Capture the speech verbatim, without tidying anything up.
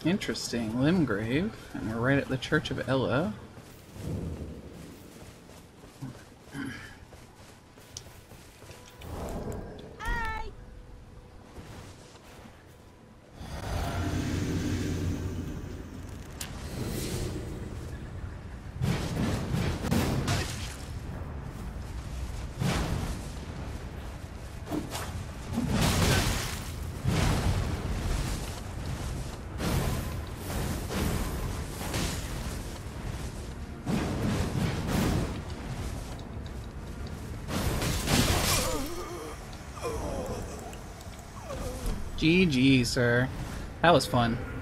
Interesting. Limgrave. And we're right at the Church of Ella. G G, sir. That was fun.